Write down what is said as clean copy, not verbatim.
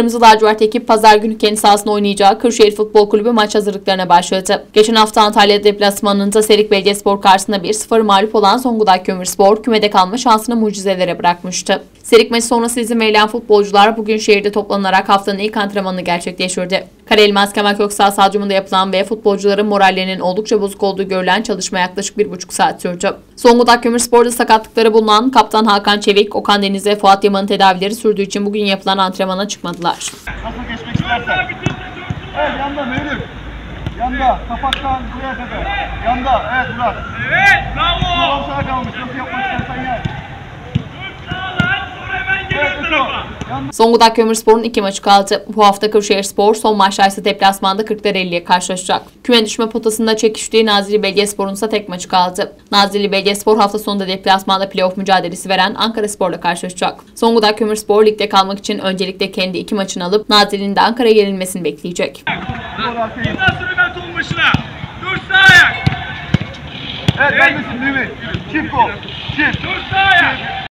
Kırmızı lacivert ekip pazar günü kendi sahasında oynayacağı Kırşehir Futbol Kulübü maç hazırlıklarına başladı. Geçen hafta Antalya deplasmanında Serik Belediyespor karşısında 1-0 mağlup olan Zonguldak Kömürspor kümede kalma şansını mucizelere bırakmıştı. Serik maçı sonrası izin verilen futbolcular bugün şehirde toplanarak haftanın ilk antrenmanını gerçekleştirdi. Karaelmaz Kemal Köksal Stadyumunda yapılan ve futbolcuların morallerinin oldukça bozuk olduğu görülen çalışma yaklaşık 1,5 saat sürdü. Zonguldak Kömürspor'da sakatlıkları bulunan Kaptan Hakan Çevik, Okan Deniz ve Fuat Yaman'ın tedavileri sürdüğü için bugün yapılan antrenmana çıkmadılar. Nasıl geçmek istersen. Evet, yanda Mevlüt. Yanda, kapaktan buraya kadar. Yanda, evet Murat. Evet, bravo. Sol sağa kalmış, nasıl yapmak istersen yap. Zonguldak Kömürspor'un 2 maçı kaldı. Bu hafta Kırşehirspor, son maçta ise deplasmanda Kırklareli'ye karşılaşacak. Küme düşme potasında çekiştiği Nazilli Belediyespor'un ise tek maçı kaldı. Nazilli Belediyespor hafta sonunda deplasmanda playoff mücadelesi veren Ankaraspor'la karşılaşacak. Zonguldak Kömürspor ligde kalmak için öncelikle kendi 2 maçını alıp Nazilli'nin de Ankara'ya yenilmesini bekleyecek. Ondan sonra ben tohum başına. Dur sağ ayak. Evet, bendesin Mehmet. Çift gol. Çift. Dur sağ ayak.